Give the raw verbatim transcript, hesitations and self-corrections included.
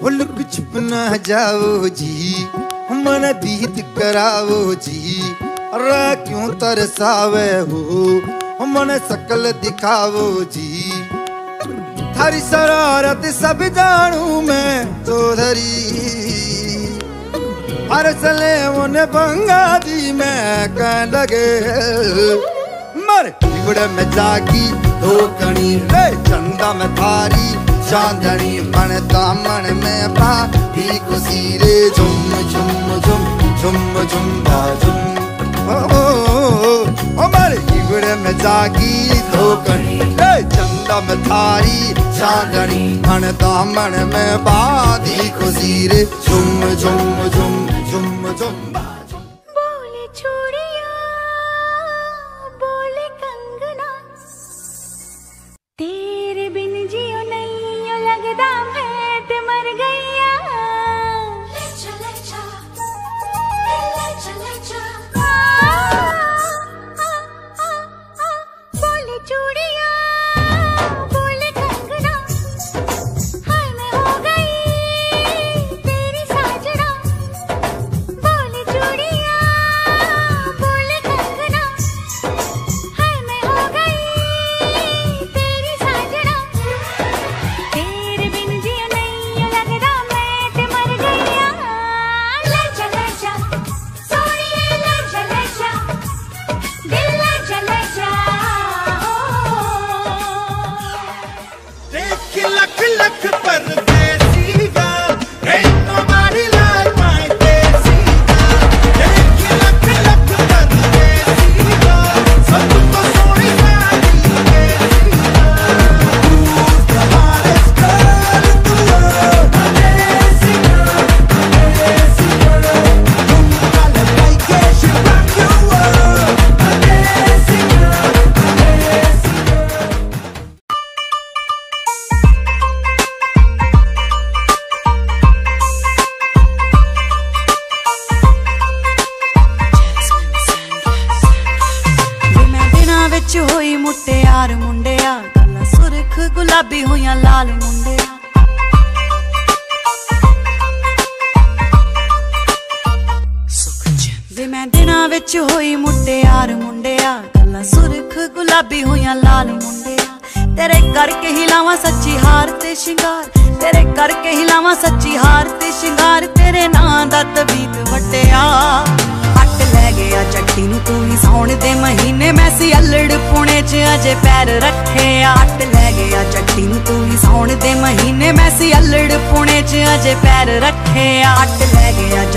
Look छुप ना जाओ जी, मन दीद कराओ जी। अरे क्यों तरसावे हो मन शकल दिखाओ जी। थारी शरारत सब जानू मैं चौधरी, हर सले उन्हें भंगा दी मैं कह लगे। मर बिगड़ में जागी धोकनी रे चंदा में थारी चांदनी। मन दामन में बाधी खुशी रे झुम झुम झुम झुम झुम बाजुम। ओ ओ मर बिगड़ में जागी धोकनी रे चंदा में थारी चांदनी। मन दामन में बाधी खुशी रे झुम झुम झुम झुम झुम। बोले चूड़िया बोले कंगना, तेरे बिन जियो नहीं लगदा मैं ते मर गईया। लेचा लेचा लेचा लेचा बोले चूड़िया बोले कंगना, हाय मैं हो गई तेरी साजना। बोले चूड़िया बोले कंगना, हाय मैं हो गई तेरी साजना। तेरे बिन जियो नहीं लगदा मैं ते मर गईया। लेचा लेचा सोनिए लेचा लेचा दिल लेचा लेचा। देख लख लख परदेसी गा, ain't nobody like my देसी गा। देख लख लख परदेसी गा, सबको सोनी सारी देसी गा। Who's the hottest girl in the world? My देसी girl, my देसी girl। तुम like के she rock your world। My देसी girl, my देसी girl। वे मैं दिनां विच होई मुटियार मुंडिया, गल्लां सुरख गुलाबी होइयां लाल मुंडिया। वे मैं दिनां विच होई मुटियार मुंडिया, गल्लां सुरख गुलाबी होइयां लाल मुंडिया। तेरे करके ही लावां सच्ची हार ते शिंगार, तेरे करके ही लावां सच्ची हार ते शिंगार। तेरे नां दा तवीत वट्टिया, हट लै गया चट्टी नूं तू ही सौण दे महीने। मैं सी अल्लड़ पुणे च अजे पैर रखे आ, हट लै गया चट्टी नूं तू ही सौण दे महीने। मैं सी अल्लड़ पुणे च अजे पैर रखे आ, हट लै गया